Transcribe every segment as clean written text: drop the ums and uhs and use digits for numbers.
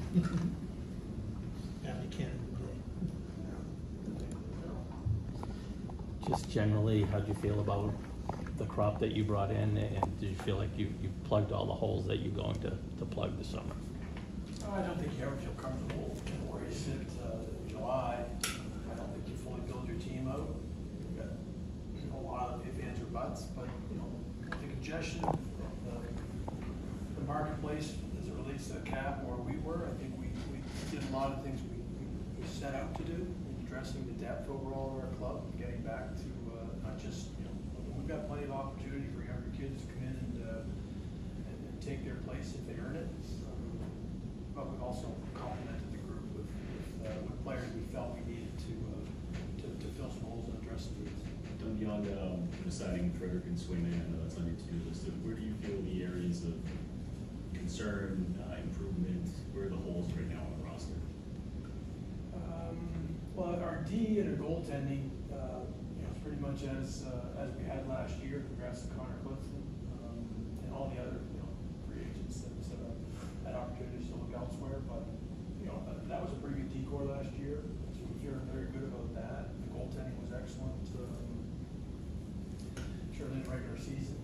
Yeah, you can't. Just generally, how'd you feel about the crop that you brought in, and did you feel like you plugged all the holes that you're going to plug this summer? I don't think you ever feel comfortable where you sit in July. I don't think you fully build your team out. You've got a lot of ifs, ands, or buts, but the congestion, the marketplace as it relates to the cap where we were, I think we did a lot of things we set out to do in addressing the depth overall of our club, getting back to not just, we've got plenty of opportunity for younger kids to come in and take their place if they earn it. But we've also complemented the group with players we felt we needed to fill some holes and address some needs. Done beyond deciding Frederick and Swayman, I know that's on your to-do list. Where do you feel the areas of concern, improvement, where are the holes right now on the roster? Well, our D and our goaltending, it's pretty much as we had last year. Congrats to Connor Clifton and all the other free agents that had opportunities to look elsewhere. But that was a pretty good decor last year, so we feel very good about that. The goaltending was excellent. Certainly in the regular season,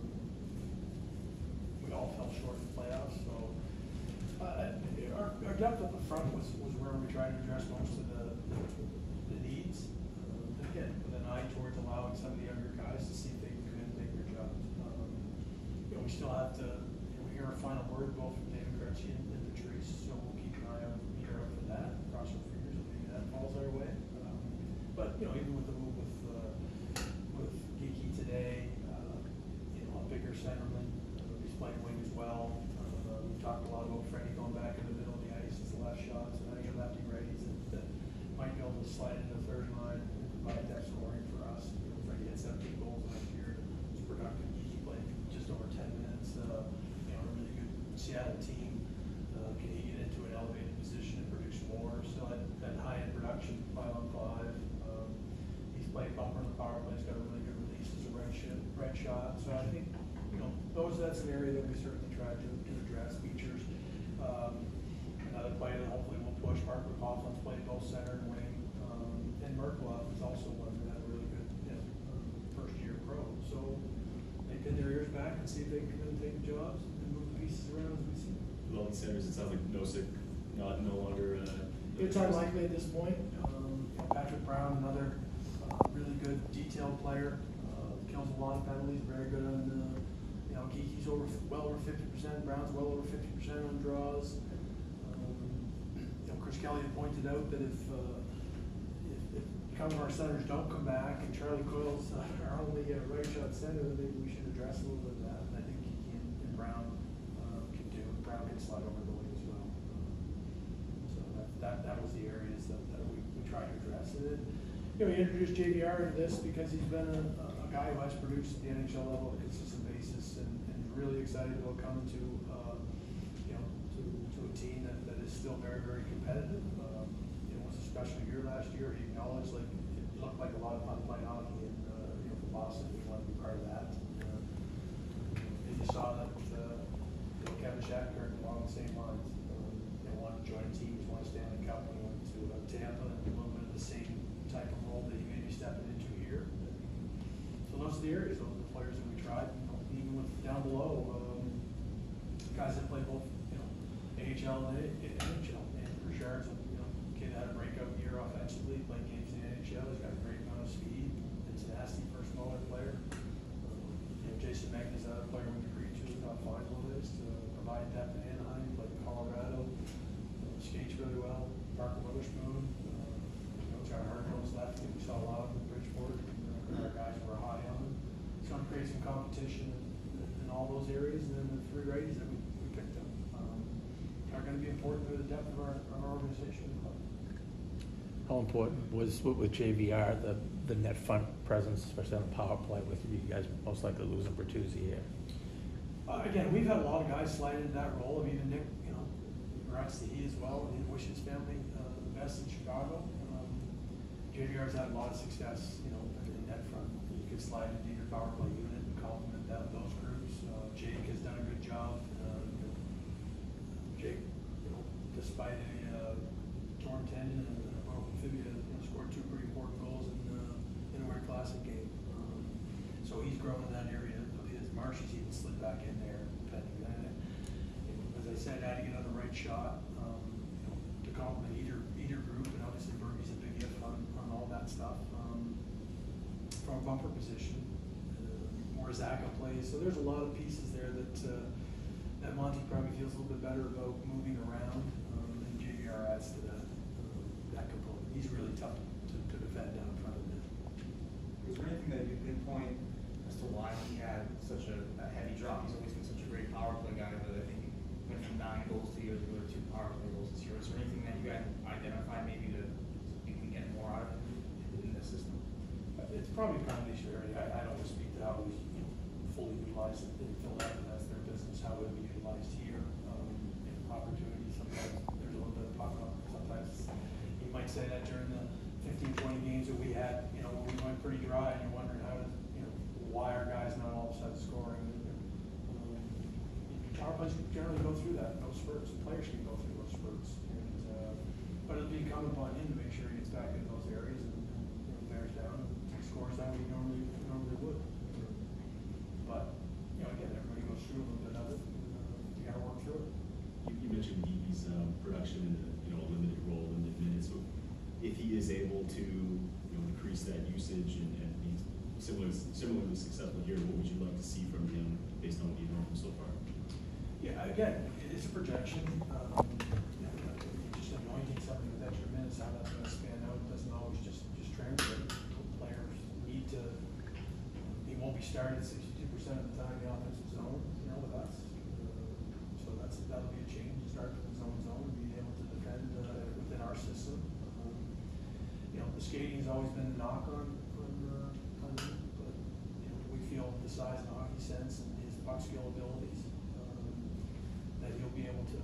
we all fell short in the playoffs. So our depth at the front was where we tried to address most of the needs. Again, with an eye towards allowing some of the younger guys to see if they can come in and take their jobs. We still have to hear a final word both from David Krejci and Patrice, so we'll keep an eye out for that. Cross our fingers that maybe that falls our way. But even with the move with Geeky today, a bigger centerman, he's playing wing as well. We talked a lot about Freddie going back in the middle of the ice as the last shot, so now you have lefty righties that might be able to slide into the third line and provide that scoring for us. Freddie had 17 goals last year. It was productive. He played just over 10 minutes. A really good Seattle team. Can he get into an elevated position and produce more? Still that high-end production, 5-on-5. He's played bumper in the power play. He's got a really good release as a red shot. So I think that's an area that we certainly tried to address. Features. Another player that hopefully will push. Mark McCaughlin's played both center and wing. And Merklov is also one that had a really good first-year pro. So they pin their ears back and see if they can come in and take the jobs and move the pieces around as we see. With all the centers, it sounds like Nosek no longer. It's unlikely at this point. Patrick Brown, another really good detailed player, kills a lot of penalties. Very good on Geeky's well over 50%. Brown's well over 50% on draws. Chris Kelly had pointed out that if some of our centers don't come back and Charlie Coyle's our only right shot center, then maybe we should address a little bit of that. And I think Geeky and Brown can do. Brown can slide over the wing as well. So that was the areas that we tried to address. And then, we introduced JVR into this because he's been a guy who has produced at the NHL level on a consistent basis and really excited about coming to a team that is still very, very competitive. It was a special year last year. He acknowledged it looked like a lot of fun playing hockey, and for Boston, we want to be part of that. And you saw that Kevin Shatner along the same lines. They wanted to join teams, want to stay on the cup, and went to Tampa, and a little bit of the same type of role that he may be stepping into here. So those are the areas, those are the players that we tried. Even with down below, guys that play both, AHL and NHL. And Richard's a kid that had a breakout year offensively, played games in the NHL. He's got a great amount of speed. It's a nasty first smaller player. Jason Megna's another player we agreed to, top 5 list to provide depth in Anaheim, played in Colorado, skates really well. Parker Witherspoon, John Hartnell's left. We saw a lot of them in Bridgeport. Our guys were high on them. It's going to create some competition in all those areas. And then the 3 righties that we picked up are going to be important to the depth of our organization. How important was with JVR the net front presence, especially on the power play, with you guys most likely losing Bertuzzi here? Again, we've had a lot of guys slide into that role. Even Nick, congrats to he as well, and wish his family the best in Chicago. JVR's had a lot of success, in net front. You could slide into your power play unit and complement those groups. Jake has done a good job. Jake, despite left-handed and a broken fibula, scored 2 pretty important goals in a Winter Classic game. So he's grown in that area. His Marshy's even slid back in there, depending on it. As I said, I had to get on the right shot to complement either group, and obviously Burby's a big if on all that stuff. From a bumper position, where Zaka plays, so there's a lot of pieces there that Monty probably feels a little bit better about moving around, and JVR adds to that component. He's really tough to defend down in front of him. Was there anything that you pinpoint as to why he had such a heavy drop? He's always been such a great power play guy, but I think he went from 9 goals 2 years ago to 2 power play goals this year. Is there anything that you guys identified maybe that you can get more out of him in the system? It's probably a combination area. I don't want to speak to how he's fully utilized in Philadelphia. That's their business. How it would be utilized here. Opportunities. Sometimes there's a little bit of puck up. Sometimes you might say that during the 15, 20 games that we had, when we went pretty dry, and you're wondering why are guys not all of a sudden scoring? Power plays generally go through those spurts. Players can go through those spurts, but it'll be incumbent upon him to make sure he gets back into those areas and bears down and scores that we normally would. But again, everybody goes through a little bit of it. You got to work through it. You mentioned he's production in a limited role, limited minutes. So if he is able to increase that usage and be similarly successful here, what would you like to see from him based on what you know from so far? Yeah, again, it's a projection. Just anointing something with extra minutes, how that's going to span out doesn't always just translate. Players need to. He won't be starting 62% of the time in the offensive zone, with us. So that'll be a change. Start from his own zone and being able to defend within our system. The skating has always been a knock on him, but we feel the size and hockey sense and his puck skill abilities that he'll be able to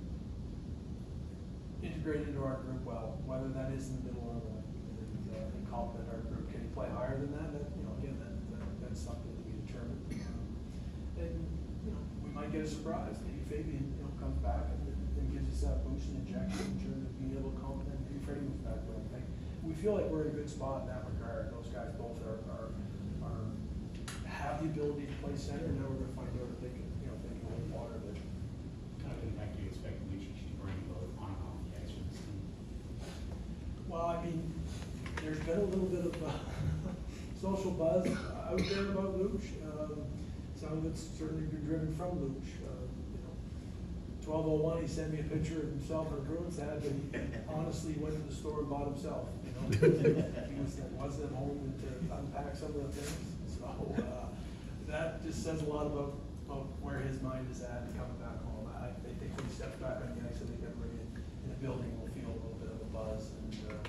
integrate into our group well, whether that is in the middle or the wing, and complement our group. Can he play higher than that? Again, that's something to be determined. And we might get a surprise. Maybe Fabian comes back and gives us that boost and injection in terms of being able to complement. Maybe Freddie was back there. We feel like we're in a good spot in that regard. Those guys both have the ability to play center, and now we're going to find out if they can hold water. But kind of impact do you expect Lucic to bring both on and off the ice for this team? well, there's been a little bit of social buzz out there about Luch. Some of it's certainly been driven from Luch. 12:01, he sent me a picture of himself in a Bruins hat, but he honestly went to the store and bought himself. He wasn't at home to unpack some of the things. So that just says a lot about where his mind is at coming back home. I think when he steps back on the ice, I think everybody in the building will feel a little bit of a buzz. And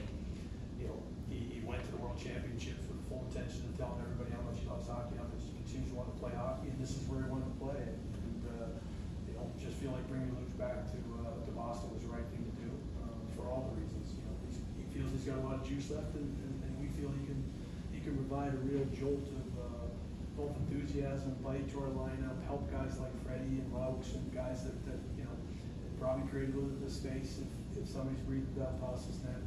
he went to the World Championships with full intention of telling everybody how much he loves hockey, how much he continues to want to play hockey, and this is where he wanted to play. Just feel like bringing Luch back to Boston was the right thing to do for all the reasons. He feels he's got a lot of juice left, and we feel he can provide a real jolt of both enthusiasm, bite to our lineup, help guys like Freddie and Laux and guys that probably create a little bit of space if somebody's breathing down Passa's neck.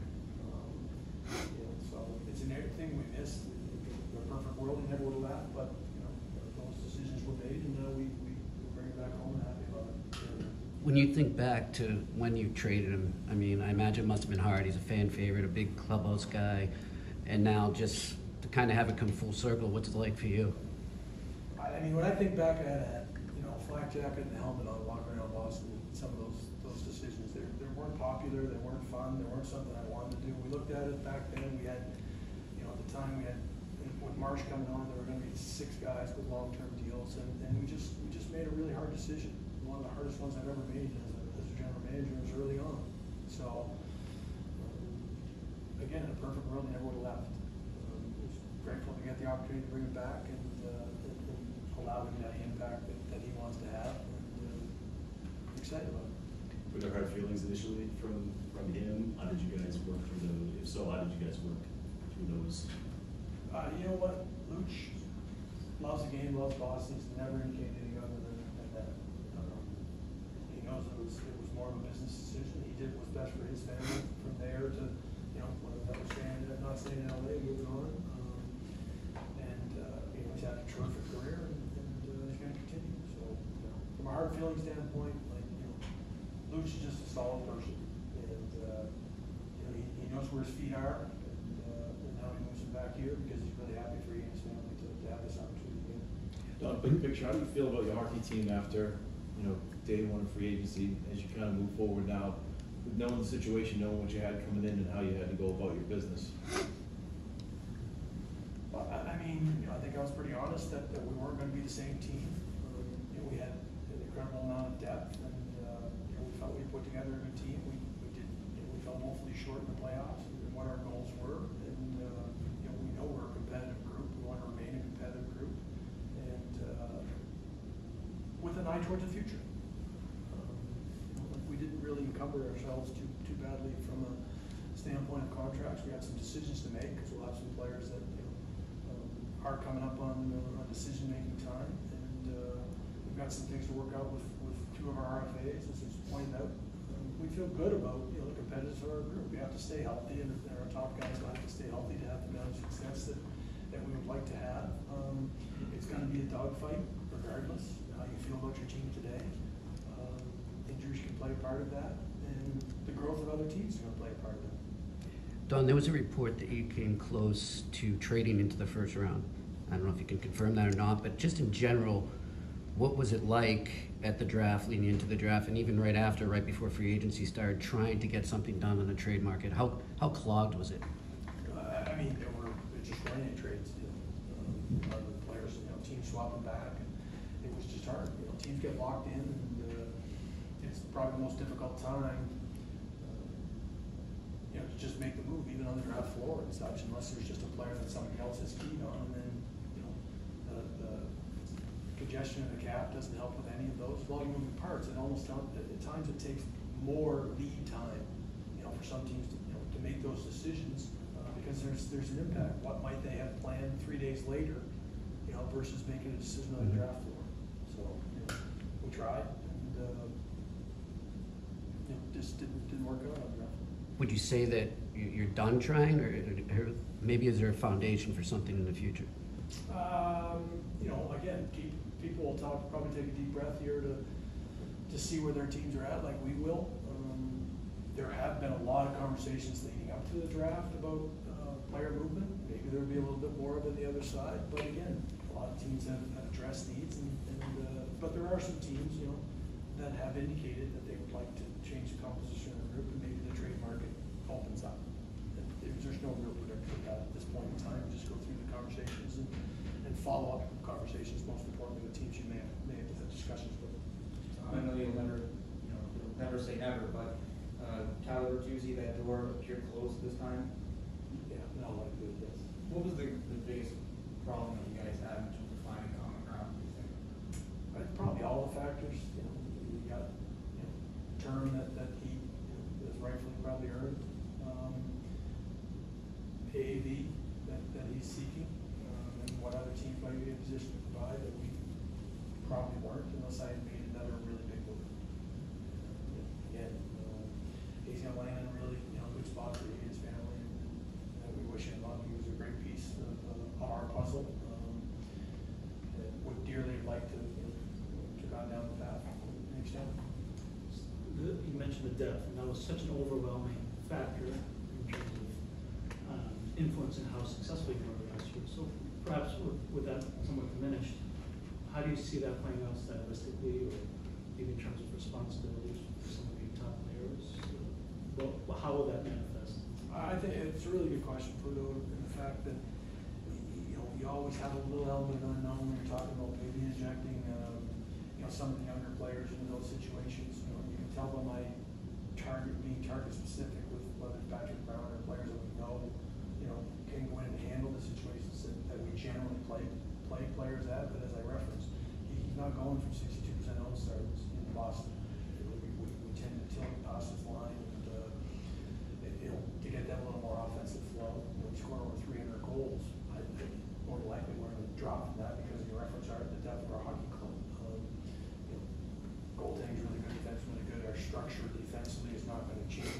So it's an thing we missed. In a perfect world, he never would have left, but those decisions were made, and now we bring it back home and happy about it. When you think back to when you traded him, I imagine it must have been hard. He's a fan favorite, a big clubhouse guy, and now just to kind of have it come full circle, what's it like for you? When I think back, I had a flak jacket and a helmet on, walking around Boston. Some of those decisions, they weren't popular, they weren't fun, they weren't something I wanted to do. We looked at it back then. We had, at the time, we had with Marsh coming on, there were going to be 6 guys with long-term deals, and we just made a really hard decision. One of the hardest ones I've ever made as a general manager was early on. So, again, in a perfect world, he never would have left. Was grateful to get the opportunity to bring him back and allow him to have the impact that he wants to have. And excited about it. Were there hard feelings initially from him? How did you guys work through those? If so, how did you guys work through those? You know what? Luch loves the game, loves Boston. He's never indicated anything other than that. He knows it was more of a business decision. He did what's best for his family. From there, there to, you know, whether that was not staying in LA, moving on. You know, he's had a terrific career and he's gonna continue. So, you know, from a hard feeling standpoint, like, you know, Luch is just a solid person. And, you know, he knows where his feet are, and now he moves him back here because he's really happy for his family to have this opportunity again. Don, big picture, how do you feel about your hockey team after, you know, day one of free agency, as you kind of move forward now, knowing the situation, knowing what you had coming in and how you had to go about your business? Well, I mean, you know, I think I was pretty honest that we weren't gonna be the same team. You know, we had an incredible amount of depth, and, you know, we felt we put together a good team. We did, you know, we fell woefully short in the playoffs and what our goals were, and, you know, we know we're a competitive group. We want to remain a competitive group, and, with an eye towards the future. You know, like, we didn't really encumber ourselves too badly from a standpoint of contracts. We had some decisions to make, because we'll have some players that, you know, are coming up on decision-making time, and we've got some things to work out with two of our RFAs, as was pointed out. We feel good about, you know, the competitors of our group. We have to stay healthy, and our top guys will have to stay healthy to have the amount of success that we would like to have. It's going to be a dogfight, regardless how you feel about your team today. Injuries can play a part of that, and the growth of other teams is going to play a part of that. Don, there was a report that you came close to trading into the first round. I don't know if you can confirm that or not, but just in general, what was it like at the draft, leading into the draft, and even right after, right before free agency started, trying to get something done on the trade market? How clogged was it? I mean, there were just running trades, you know, the players, you know, teams swapping back, and it was just hard. You know, teams get locked in, and it's probably the most difficult time, you know, to just make the move, even on the draft floor and such, unless there's just a player that somebody else is keen on, and then, you know, the congestion of the cap doesn't help with any of those volume moving parts. It almost, at times, it takes more lead time, you know, for some teams to, you know, to make those decisions, because there's an impact. What might they have planned 3 days later, you know, versus making a decision on the draft floor? So, you know, we tried, and, you know, just didn't work out on the draft floor. Would you say that you're done trying, or maybe is there a foundation for something in the future? You know, again, people will probably take a deep breath here to see where their teams are at, like we will. There have been a lot of conversations leading up to the draft about player movement. Maybe there'll be a little bit more of it on the other side, but again, a lot of teams have addressed needs, but there are some teams, you know, that have indicated that they would like to change the composition of the group, and maybe the trade market opens up. There's no real prediction of that at this point in time. Just go through the conversations and follow up conversations, most importantly with teams you may have had discussions with. I know you'll never say never, but Tyler Bertuzzi, that door appeared closed this time. Yeah, no, likely, yes. What was the biggest problem that you guys had in terms of finding common ground, do you think? Probably all the factors. You know, you got, you know, term that he, you know, is rightfully probably earned. AAV that he's seeking, and what other teams might be in a position to provide that we probably weren't, unless I had made another really big move. Again, he's gonna land in a really, you know, good spot for his family, and we wish him luck. He was a great piece of our puzzle. Would dearly like to, you know, to gone down the path to an extent. You mentioned the depth, and that was such an overwhelming factor in terms of influence in how successful you were last year. So perhaps with that somewhat diminished, how do you see that playing out stylistically, or maybe in terms of responsibilities for some of your top players? Well, how will that manifest? I think it's a really good question, Pluto, in the fact that, you know, you always have a little element of unknown when you're talking about maybe injecting, you know, some of the younger players into those situations. You know, you can tell by my being target specific with whether it's Patrick Brown or players that we know, you know, can go in and handle the situations that we generally play players at. But as I referenced, he's not going from 62% on starts in Boston. We tend to tilt past his line, and you know, to get that a little more offensive flow. You know, we score over 300 goals. I think more than likely we're going to drop from that because your efforts are at the depth of our hockey club. You know, goaltending's really good, defense really good. Our structure defensively is not going to change. How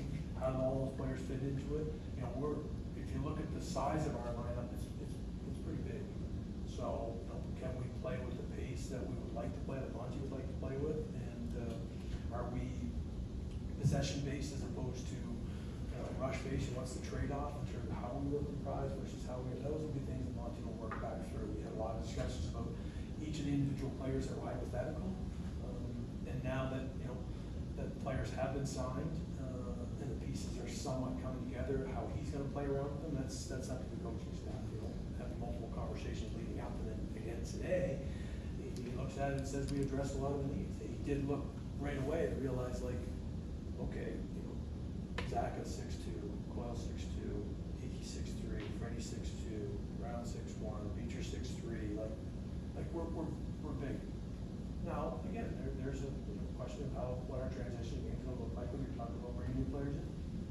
how do all those players fit into it? You know, if you look at the size of our lineup, it's pretty big. So, you know, can we play with the pace that we would like to play, that Monty would like to play with? And are we possession-based as opposed to rush-based? And what's the trade-off in terms of how we work the prize versus how we, those will be things that Monty will work back through. We had a lot of discussions about each of the individual players that were hypothetical. And now that, you know, that players have been signed, and the pieces are somewhat coming together, how he's gonna play around with them, that's up to the coaching staff. You know, having multiple conversations leading up, and then again today, he looks at it and says we address a lot of the needs. He did look right away and realize, like, okay, you know, Zach is 6'2", Coyle 6'2", Hickey 6'3", Freddie 6'2", Brown 6'1", Beecher 6'3", like we're big. Now, again, there's a question of what our transition game is gonna look like when you're talking about bringing new players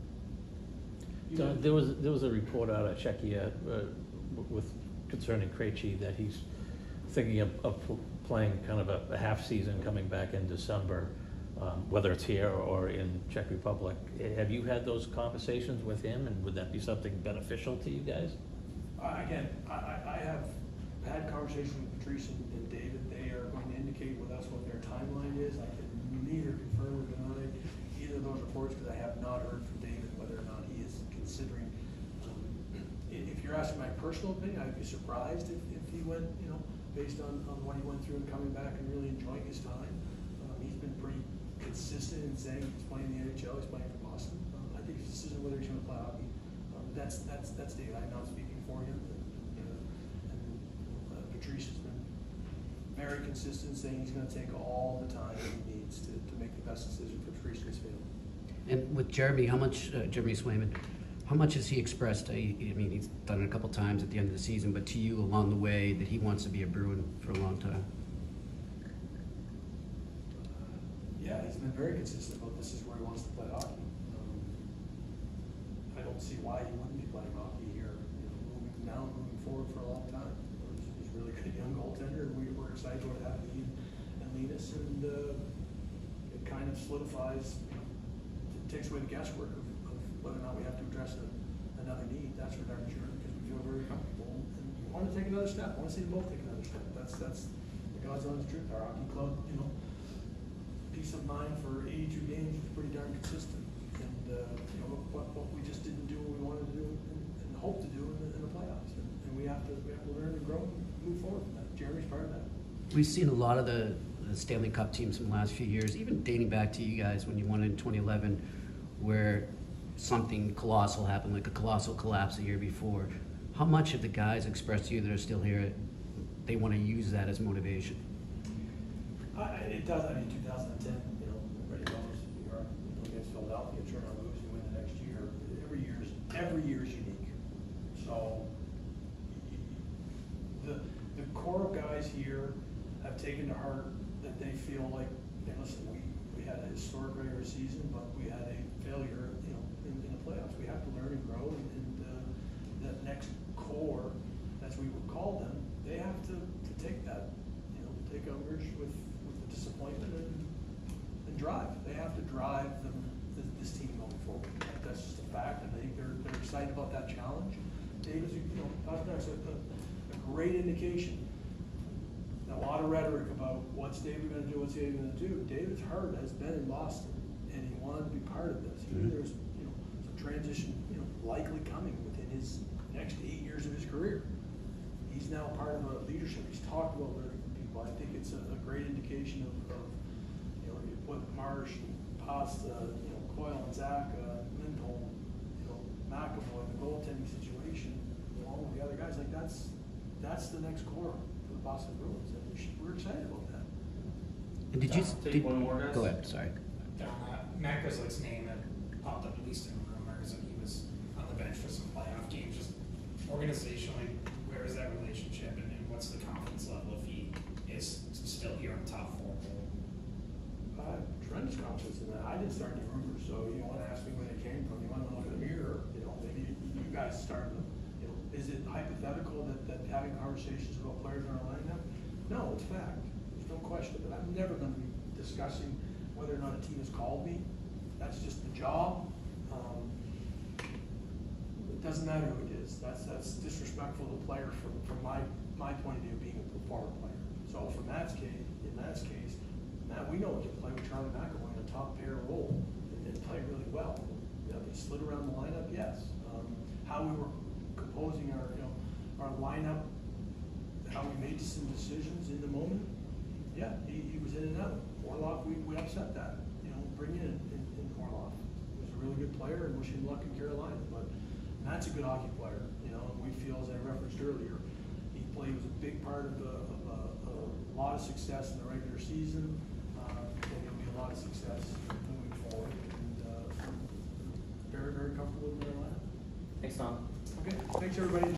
in. There was a report out of Czechia with concerning Krejci that he's thinking of playing kind of a half season coming back in December, whether it's here or in Czech Republic. Have you had those conversations with him, and would that be something beneficial to you guys? Again, I have had conversations with Patrice and David. They are going to indicate with us what their timeline is. I can neither confirm or deny either of those reports because I have not heard from David whether or not he is considering. If you're asking my personal opinion, I'd be surprised if he went, you know, based on what he went through and coming back and really enjoying his time. He's been pretty consistent in saying he's playing in the NHL, he's playing for Boston. I think his decision whether he's going to play hockey, that's David. I'm not speaking for him. Patrice has been very consistent, saying he's going to take all the time he needs to make the best decision for Patrice and his family. And with Jeremy, how much, Jeremy Swayman, how much has he expressed, I mean, he's done it a couple times at the end of the season, but to you along the way that he wants to be a Bruin for a long time? Yeah, he's been very consistent about this is where he wants to play hockey. I don't see why he wouldn't be playing hockey here, you know, moving forward for a long time. He's a really good young goaltender, and we're excited to have him and Linus, and it kind of solidifies, you know, it takes away the guesswork of whether or not we have to address another need. That's for darn sure, because we feel very comfortable, and we want to take another step. I want to see them both take another step. That's the God's honest truth. Our hockey club, you know, peace of mind for 82 games is pretty darn consistent. And, you know, what we just didn't do what we wanted to do and hope to do in the playoffs. And we have to learn and grow and move forward from that. Jeremy's part of that. We've seen a lot of the Stanley Cup teams in the last few years, even dating back to you guys when you won in 2011, where something colossal happened, like a colossal collapse the year before. How much have the guys expressed to you that are still here, they want to use that as motivation? It does. I mean, 2010, you know, everybody knows we are, you know, against Philadelphia, turn on lose, you win the next year. Every year is unique. So the core of guys here have taken to heart that they feel like, hey, listen, we had a historic regular season, but we had a failure, you know, in the playoffs. We have to learn and grow, and that next core, as we would call them, they have to take that, you know, take umbrage with the disappointment and drive. They have to drive this team going forward. That's just a fact, and I think they're excited about that challenge. David's, you know, Pasternak's a great indication. A lot of rhetoric about what's David going to do, what's David going to do. David's heart has been in Boston, and he wanted to be part of this. He knew there's, you know, some transition, you know, likely coming within his next 8 years of his career. He's now part of a leadership. He's talked about learning from people. I think it's a great indication of you know, you put Marsh, Pasta, you know, Coyle and Zach, Lindholm, you know, McAvoy, the goaltending situation, along with the other guys. Like that's the next core for the Boston Bruins, and we're excited about that. And did you Take one more, guys. Go ahead, sorry. Matt Grzelcyk's name that popped up at least in rumors, and he was on the bench for some playoff games. Just organizationally, where is that relationship, and what's the confidence level if he is still here on top 4? Tremendous confidence in that. I didn't start any rumors, so you want to ask me where they came from. You want to look in the mirror. You know, maybe you guys started them. You know, is it hypothetical that having conversations about players in our lineup? No, it's fact. There's no question. But I'm never going to be discussing whether or not a team has called me. That's just the job. doesn't matter who it is. That's disrespectful to the player from my point of view, being a former player. So for Matt's case, Matt, we know he can play with Charlie McAvoy in a top pair role and play really well. You know, he slid around the lineup, yes. How we were composing our lineup, how we made some decisions in the moment, yeah, he was in and out. Orlov, we upset that, bringing in Orlov. He was a really good player and wish him luck in Carolina, but Matt's a good hockey player, and we feel, as I referenced earlier, he was a big part of a lot of success in the regular season, and he'll be a lot of success moving forward, and very, very comfortable with their lineup. Thanks, Tom. Okay, thanks everybody.